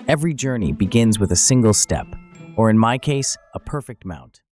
Every journey begins with a single step, or in my case, a perfect mount.